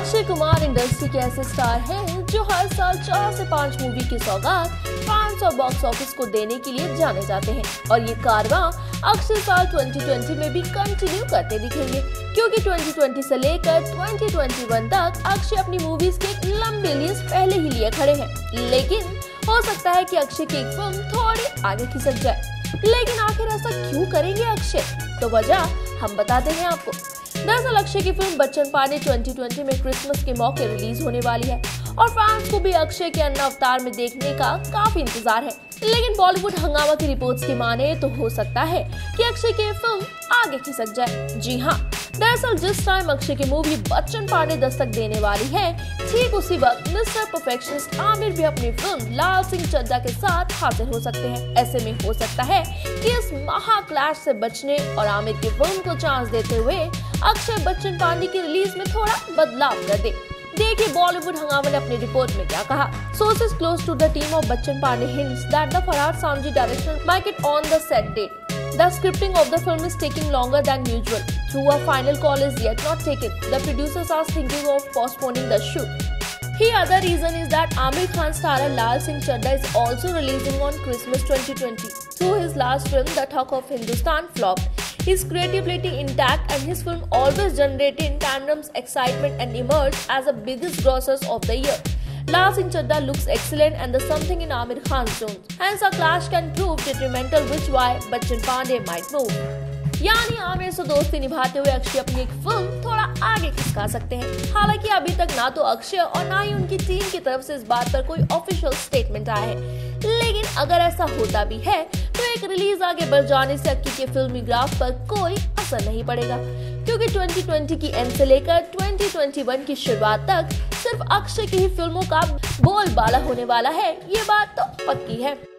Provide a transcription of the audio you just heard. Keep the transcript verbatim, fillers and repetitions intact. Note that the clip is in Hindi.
अक्षय कुमार इंडस्ट्री के ऐसे स्टार हैं जो हर साल चार से पाँच मूवी की सौगात फैंस और बॉक्स ऑफिस को देने के लिए जाने जाते हैं और ये कारवां अक्षय साल दो हज़ार बीस में भी कंटिन्यू करते दिखेंगे, क्योंकि दो हज़ार बीस से लेकर दो हज़ार इक्कीस तक अक्षय अपनी मूवीज के एक लंबी लिस्ट पहले ही लिए खड़े हैं। लेकिन हो सकता है कि अक्षय की एक फिल्म थोड़ी आगे खिसक जाए। लेकिन आखिर ऐसा क्यों करेंगे अक्षय? तो वजह हम बताते हैं आपको। दरअसल अक्षय की फिल्म बच्चन पांडे दो हज़ार बीस में क्रिसमस के मौके रिलीज होने वाली है और फैंस को भी अक्षय के अन्य अवतार में देखने का काफी इंतजार है। लेकिन बॉलीवुड हंगामा की रिपोर्ट्स की माने तो हो सकता है कि अक्षय की फिल्म आगे खिसक जाए। जी हाँ, दरअसल जिस टाइम अक्षय की मूवी बच्चन पांडे दस्तक देने वाली है, ठीक उसी वक्त मिस्टर परफेक्शनिस्ट आमिर भी अपनी फिल्म लाल सिंह चड्ढा के साथ हाजिर हो सकते हैं। ऐसे में हो सकता है कि इस महाक्लैश से बचने और आमिर की फिल्म को चांस देते हुए अक्षय बच्चन पांडे की रिलीज में थोड़ा बदलाव कर दे। देखिए बॉलीवुड हंगामा ने अपनी रिपोर्ट में क्या कहा। Sources close to the team of Bachchan Pandey hints that the Farhad Samji direction might get on the set date. The scripting of the film is taking longer than usual. Though a final call is yet not taken, the producers are thinking of postponing the shoot. The other reason is that Aamir Khan starrer Lal Singh Chaddha is also releasing on Christmas twenty twenty. Though his last film, The Talk of Hindustan, flopped, his creativity intact and his film always generated in tandems excitement and emerged as the biggest grossers of the year. Lal Singh Chaddha looks excellent and there's something in Aamir Khan's zone. Hence a clash can prove detrimental, which why Bachchan Pandey might move. यानी आमिर से दोस्ती निभाते हुए अक्षय अपनी एक फिल्म थोड़ा आगे खिसका सकते हैं। हालांकि अभी तक ना तो अक्षय और ना ही उनकी टीम की तरफ से इस बात पर कोई ऑफिशियल स्टेटमेंट आया है। लेकिन अगर ऐसा होता भी है तो एक रिलीज आगे बढ़ जाने से अक्षय के फिल्मी ग्राफ पर कोई असर नहीं पड़ेगा, क्योंकि दो हज़ार बीस की एंड से लेकर दो हज़ार इक्कीस की शुरुआत तक सिर्फ अक्षय की ही फिल्मों का बोलबाला होने वाला है। ये बात तो पक्की है।